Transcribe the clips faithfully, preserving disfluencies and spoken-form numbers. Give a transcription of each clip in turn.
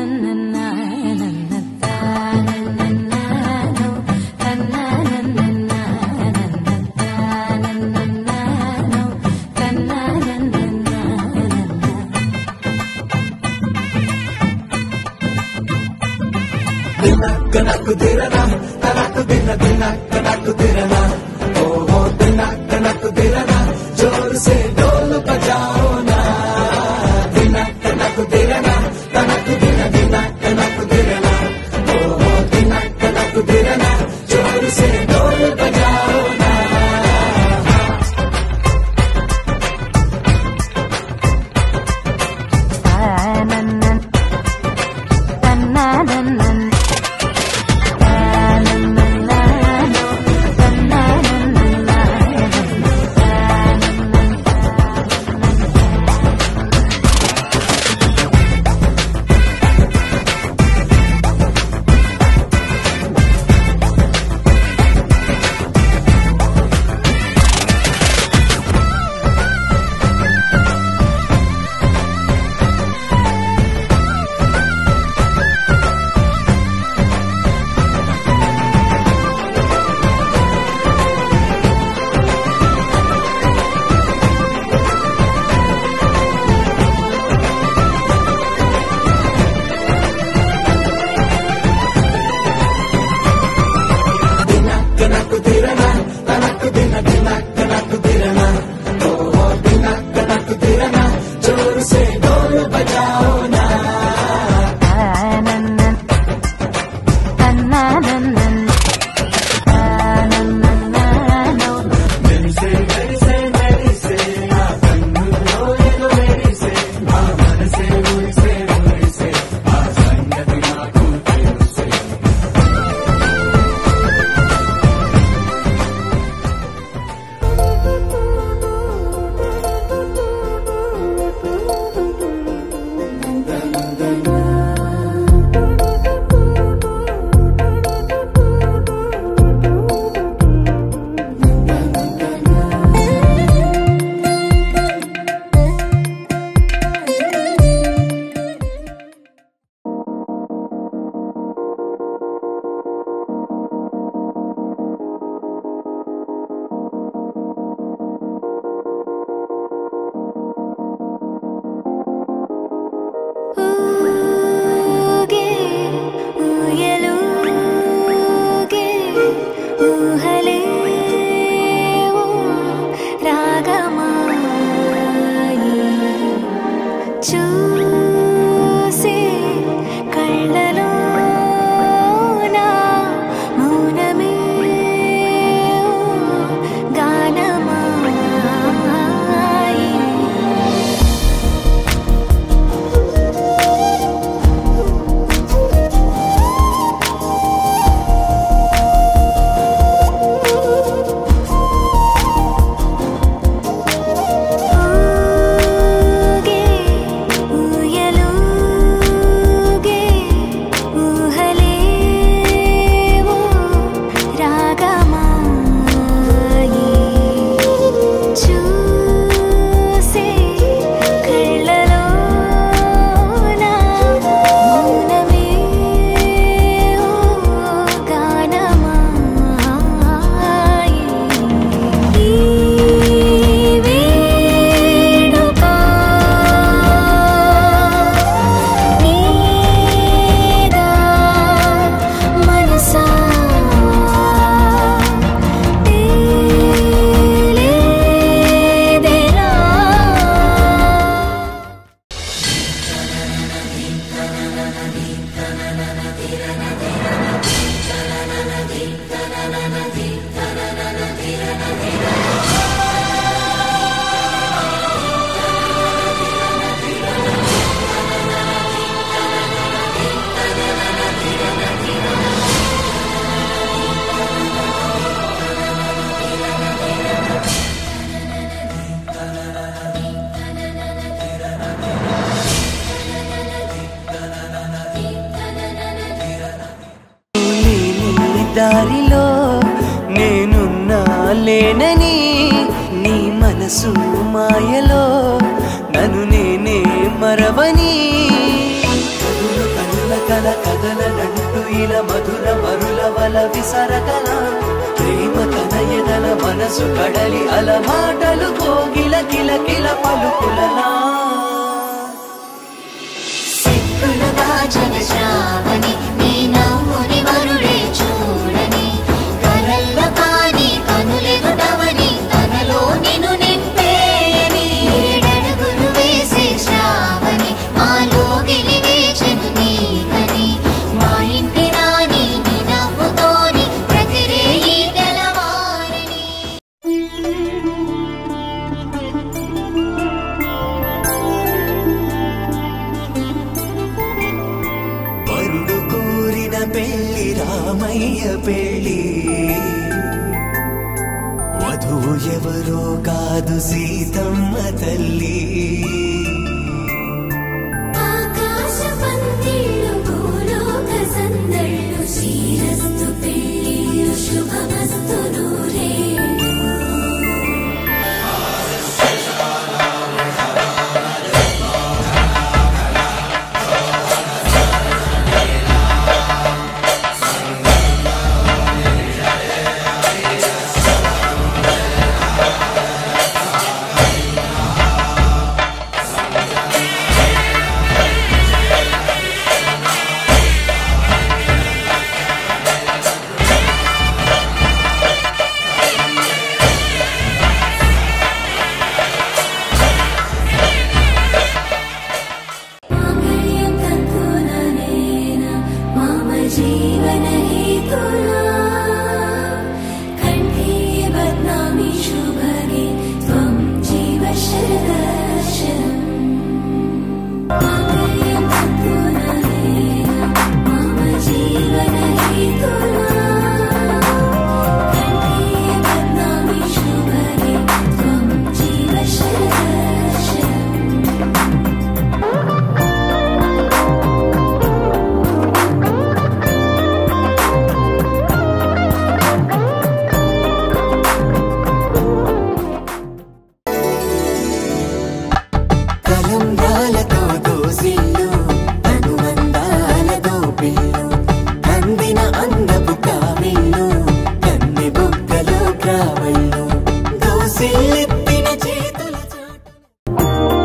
कनक दिरना कनक दिन दिन कनक दिरना ओ हो दिन कनक दिरना जोर से ढोल बजाओ ना दिन कनक दिरना कनक दिन दिन कनक दिरना ओ हो दिन कनक दिरना जोर से ढोल बजाओ ना దారిలో నేనున్నా లేనని నీ మనసు మాయలో నన్ను నేనే మరవని కదులు కదులు కల కదలనంటూ ఇలా మధుర మరుల వల విసరకలా ప్రేమ తన ఎదల మనసు కడలి అల మాటలు కోగిల కిల కిల పలుకులలా సిక్కుల బాజల శ్రావణి నీ నవ్వుని వరుడే చూడని కలల్ల పాని కనులెదుటవని తనలో నిన్ను నింపేయని ఏడడుగులు వేసే శ్రావణి మాలో గెలివేచెను నీకని మా ఇంటి రాణి నీ నవ్వుతోని ప్రతిరేయి తెలవారని వరుడు కోరిన పెళ్లి రామయ్య పెళ్లి వధువు ఎవరో కాదు సీతమ్మ తల్లి ఆకాశ పందిళ్ళు భూలోక సందళ్ళు శ్రీరస్తు పెళ్ళిళ్ళు శుభమస్తు నూరేళ్ళు మాంగళ్యం తంతుననేన మమ జీవన హేతునా కంఠే బధ్నామి శుభగే త్వం జీవ శరదర్శనం మాంగళ్యం తంతుననేన మమ జీవన హేతునా కంఠే బధ్నామి శుభగే త్వం జీవ శరదర్శనం తలంబ్రాలతో దోసిళ్ళు అనుబంధాలతో పిల్లు అందిన అందపు కావిళ్ళు కన్నె బుగ్గలో క్రావళ్ళు దోసిళ్ళెత్తిన చేతుల చాటు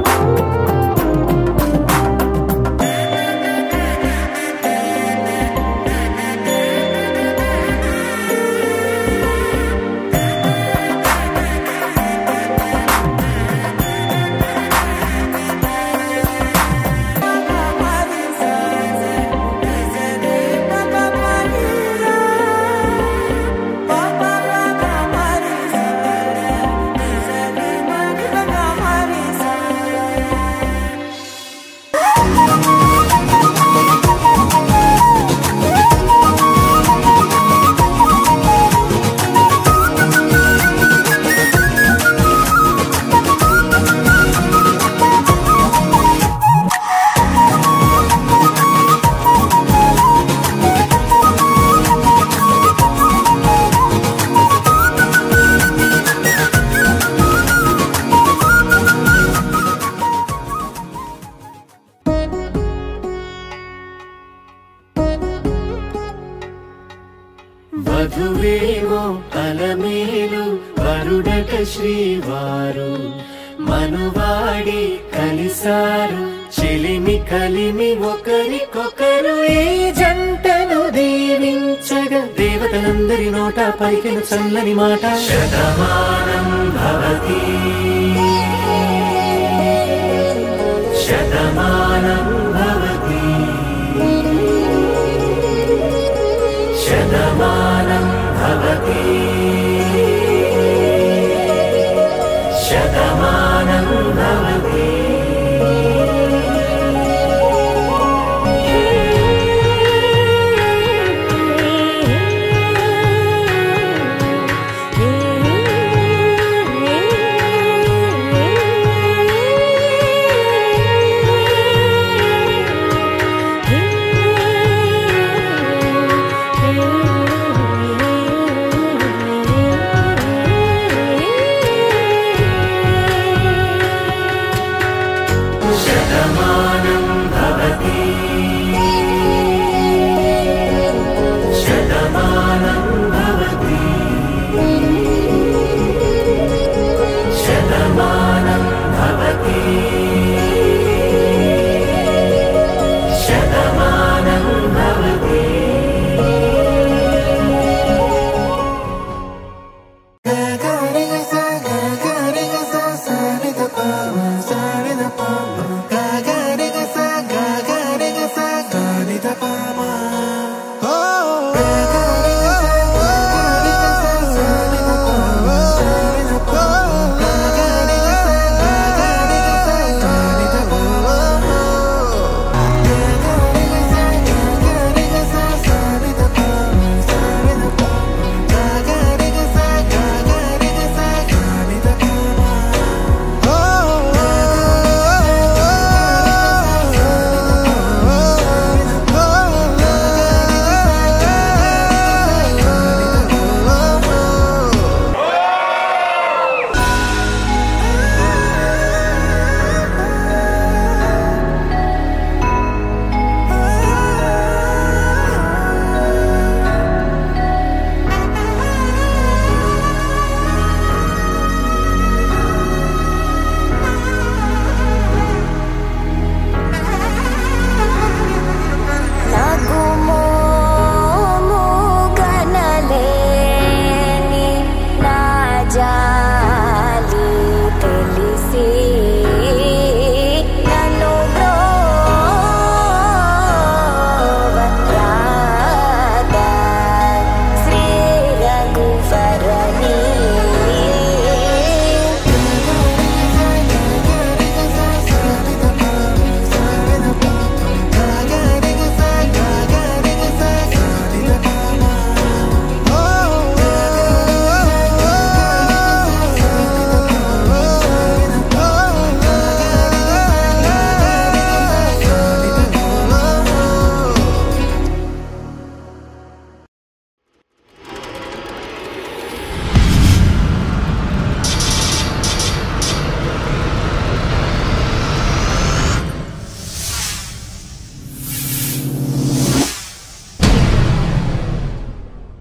వధువేవో అలమేలు వరుడట శ్రీవారు మనువాడి కలిసారు చెలిమి కలిమి ఒకరికొకరు ఈ జంటను దీవించగా దేవతలందరి నోట పలికిన చల్లని మాట శతమానం భవతి శతమానం